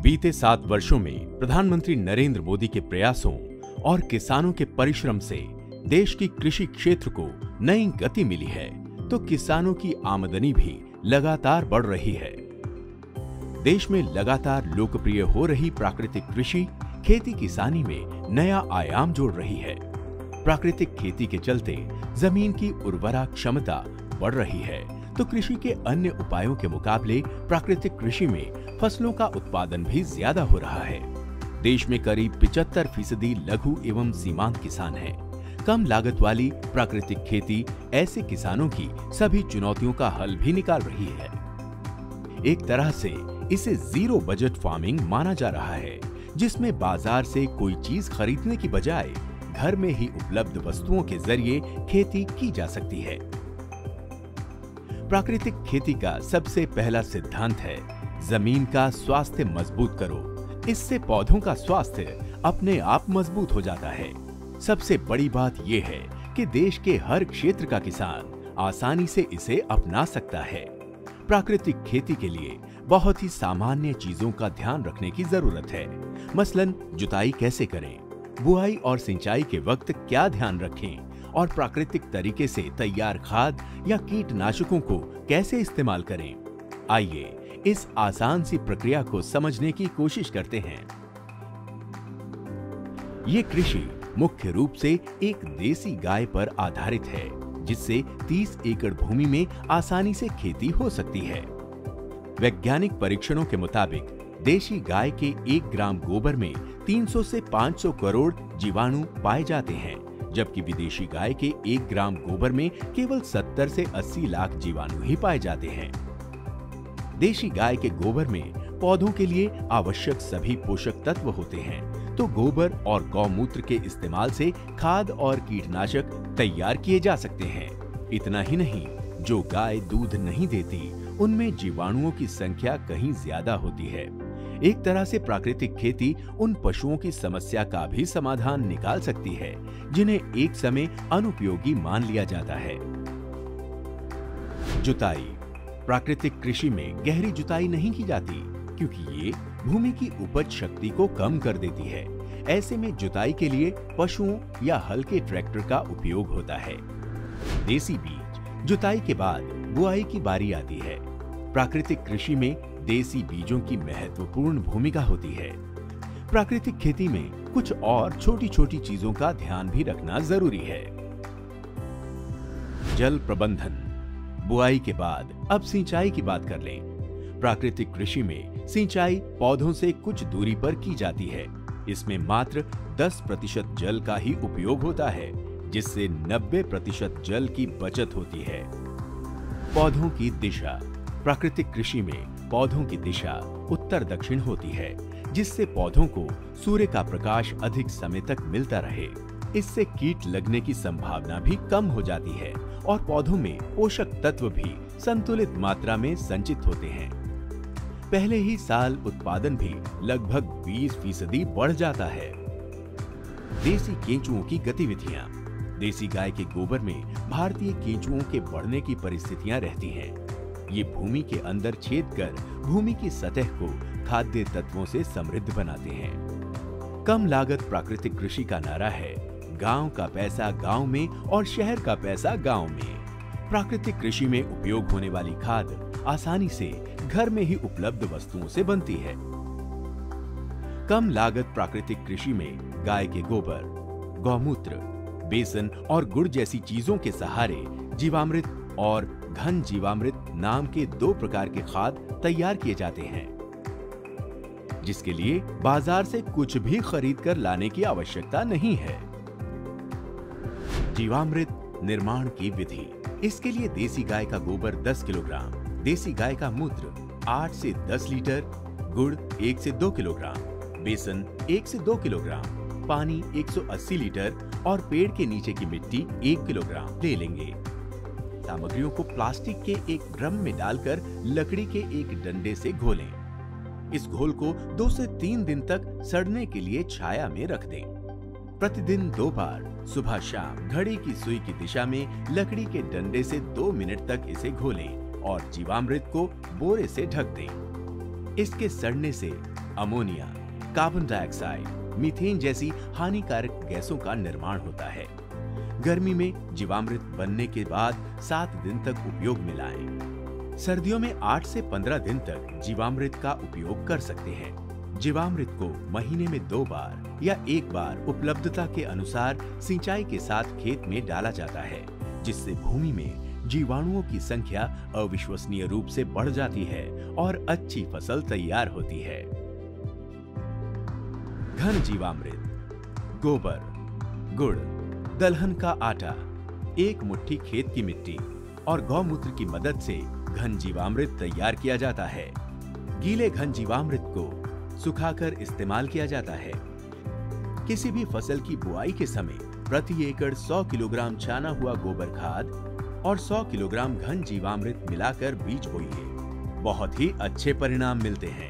बीते 7 वर्षों में प्रधानमंत्री नरेंद्र मोदी के प्रयासों और किसानों के परिश्रम से देश की कृषि क्षेत्र को नई गति मिली है, तो किसानों की आमदनी भी लगातार बढ़ रही है। देश में लगातार लोकप्रिय हो रही प्राकृतिक कृषि खेती किसानी में नया आयाम जोड़ रही है। प्राकृतिक खेती के चलते जमीन की उर्वरा क्षमता बढ़ रही है, तो कृषि के अन्य उपायों के मुकाबले प्राकृतिक कृषि में फसलों का उत्पादन भी ज्यादा हो रहा है। देश में करीब 75% लघु एवं सीमांत किसान हैं। कम लागत वाली प्राकृतिक खेती ऐसे किसानों की सभी चुनौतियों का हल भी निकाल रही है। एक तरह से इसे जीरो बजट फार्मिंग माना जा रहा है, जिसमें बाजार से कोई चीज खरीदने की बजाय घर में ही उपलब्ध वस्तुओं के जरिए खेती की जा सकती है। प्राकृतिक खेती का सबसे पहला सिद्धांत है जमीन का स्वास्थ्य मजबूत करो। इससे पौधों का स्वास्थ्य अपने आप मजबूत हो जाता है। सबसे बड़ी बात यह है कि देश के हर क्षेत्र का किसान आसानी से इसे अपना सकता है। प्राकृतिक खेती के लिए बहुत ही सामान्य चीजों का ध्यान रखने की जरूरत है। मसलन जुताई कैसे करें, बुआई और सिंचाई के वक्त क्या ध्यान रखें और प्राकृतिक तरीके से तैयार खाद या कीटनाशकों को कैसे इस्तेमाल करें। आइए इस आसान सी प्रक्रिया को समझने की कोशिश करते हैं। ये कृषि मुख्य रूप से एक देसी गाय पर आधारित है, जिससे 30 एकड़ भूमि में आसानी से खेती हो सकती है। वैज्ञानिक परीक्षणों के मुताबिक देशी गाय के 1 ग्राम गोबर में 300 से 500 करोड़ जीवाणु पाए जाते हैं, जबकि विदेशी गाय के 1 ग्राम गोबर में केवल 70 से 80 लाख जीवाणु ही पाए जाते हैं। देशी गाय के गोबर में पौधों के लिए आवश्यक सभी पोषक तत्व होते हैं, तो गोबर और गौमूत्र के इस्तेमाल से खाद और कीटनाशक तैयार किए जा सकते हैं। इतना ही नहीं, जो गाय दूध नहीं देती, उनमें जीवाणुओं की संख्या कहीं ज्यादा होती है। एक तरह से प्राकृतिक खेती उन पशुओं की समस्या का भी समाधान निकाल सकती है, जिन्हें एक समय अनुपयोगी मान लिया जाता है। जुताई। प्राकृतिक कृषि में गहरी जुताई नहीं की जाती, क्योंकि ये भूमि की उपज शक्ति को कम कर देती है। ऐसे में जुताई के लिए पशुओं या हल्के ट्रैक्टर का उपयोग होता है। देसी बीज। जुताई के बाद बुआई की बारी आती है। प्राकृतिक कृषि में देसी बीजों की महत्वपूर्ण भूमिका होती है। प्राकृतिक खेती में कुछ और छोटी छोटी चीजों का ध्यान भी रखना जरूरी है। जल प्रबंधन। बुआई के बाद अब सिंचाई की बात कर लें। प्राकृतिक कृषि में सिंचाई पौधों से कुछ दूरी पर की जाती है। इसमें मात्र 10% जल का ही उपयोग होता है, जिससे 90% जल की बचत होती है। पौधों की दिशा। प्राकृतिक कृषि में पौधों की दिशा उत्तर दक्षिण होती है, जिससे पौधों को सूर्य का प्रकाश अधिक समय तक मिलता रहे। इससे कीट लगने की संभावना भी कम हो जाती है और पौधों में पोषक तत्व भी संतुलित मात्रा में संचित होते हैं। पहले ही साल उत्पादन भी लगभग 20% बढ़ जाता है। देसी केंचुओं की गतिविधियां। देसी गाय के गोबर में भारतीय केंचुओं के बढ़ने की परिस्थितियां रहती हैं। ये भूमि के अंदर छेद कर भूमि की सतह को खाद्य तत्वों से समृद्ध बनाते हैं। कम लागत प्राकृतिक कृषि का नारा है, गांव का पैसा गांव में और शहर का पैसा गांव में। प्राकृतिक कृषि में उपयोग होने वाली खाद आसानी से घर में ही उपलब्ध वस्तुओं से बनती है। कम लागत प्राकृतिक कृषि में गाय के गोबर, गौमूत्र, बेसन और गुड़ जैसी चीजों के सहारे जीवामृत और घन जीवामृत नाम के 2 प्रकार के खाद तैयार किए जाते हैं, जिसके लिए बाजार से कुछ भी खरीद कर लाने की आवश्यकता नहीं है। जीवामृत निर्माण की विधि। इसके लिए देसी गाय का गोबर 10 किलोग्राम, देसी गाय का मूत्र 8 से 10 लीटर, गुड़ 1 से 2 किलोग्राम, बेसन 1 से 2 किलोग्राम, पानी 180 लीटर और पेड़ के नीचे की मिट्टी 1 किलोग्राम ले लेंगे। सामग्रियों को प्लास्टिक के एक ड्रम में डालकर लकड़ी के एक डंडे से घोलें। इस घोल को 2 से 3 दिन तक सड़ने के लिए छाया में रख दें। प्रतिदिन 2 बार सुबह शाम घड़ी की सुई की दिशा में लकड़ी के डंडे से 2 मिनट तक इसे घोलें और जीवामृत को बोरे से ढक दें। इसके सड़ने से अमोनिया, कार्बन डाइऑक्साइड, मीथेन जैसी हानिकारक गैसों का निर्माण होता है। गर्मी में जीवामृत बनने के बाद 7 दिन तक उपयोग में लाएं। सर्दियों में 8 से 15 दिन तक जीवामृत का उपयोग कर सकते हैं। जीवामृत को महीने में 2 बार या 1 बार उपलब्धता के अनुसार सिंचाई के साथ खेत में डाला जाता है, जिससे भूमि में जीवाणुओं की संख्या अविश्वसनीय रूप से बढ़ जाती है और अच्छी फसल तैयार होती है। घन जीवामृत: गोबर, गुड़, दलहन का आटा, 1 मुट्ठी खेत की मिट्टी और गौमूत्र की मदद से घन जीवामृत तैयार किया जाता है। गीले घन जीवामृत को सुखाकर इस्तेमाल किया जाता है। किसी भी फसल की बुआई के समय प्रति एकड़ 100 किलोग्राम छाना हुआ गोबर खाद और 100 किलोग्राम घन जीवामृत मिलाकर बीज बोइए। बहुत ही अच्छे परिणाम मिलते हैं।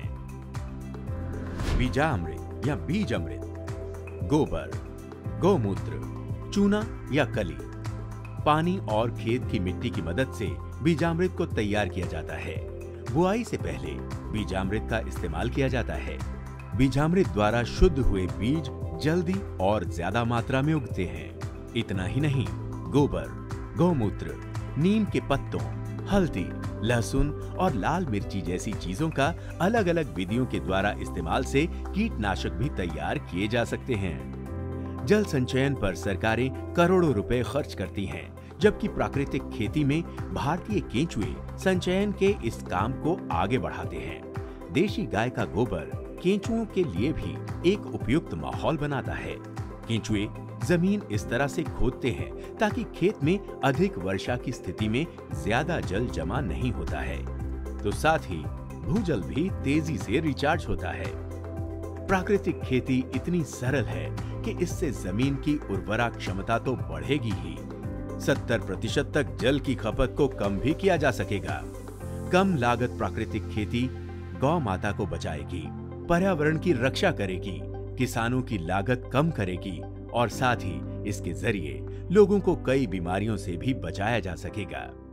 बीजामृत या बीज अमृत: गोबर, गौमूत्र, चूना या कली, पानी और खेत की मिट्टी की मदद से बीजामृत को तैयार किया जाता है। बुआई से पहले बीजामृत का इस्तेमाल किया जाता है। बीजामृत द्वारा शुद्ध हुए बीज जल्दी और ज्यादा मात्रा में उगते हैं। इतना ही नहीं, गोबर, गौमूत्र, नीम के पत्तों, हल्दी, लहसुन और लाल मिर्ची जैसी चीजों का अलग अलग विधियों के द्वारा इस्तेमाल से कीटनाशक भी तैयार किए जा सकते हैं। जल संचयन पर सरकारें करोड़ों रुपए खर्च करती हैं, जबकि प्राकृतिक खेती में भारतीय केंचुए संचयन के इस काम को आगे बढ़ाते हैं। देशी गाय का गोबर केंचुओं के लिए भी एक उपयुक्त माहौल बनाता है। केंचुए जमीन इस तरह से खोदते हैं ताकि खेत में अधिक वर्षा की स्थिति में ज्यादा जल जमा नहीं होता है, तो साथ ही भूजल भी तेजी से रिचार्ज होता है। प्राकृतिक खेती इतनी सरल है कि इससे जमीन की उर्वरा क्षमता तो बढ़ेगी ही, 70% तक जल की खपत को कम भी किया जा सकेगा। कम लागत प्राकृतिक खेती गौ माता को बचाएगी, पर्यावरण की रक्षा करेगी, किसानों की लागत कम करेगी और साथ ही इसके जरिए लोगों को कई बीमारियों से भी बचाया जा सकेगा।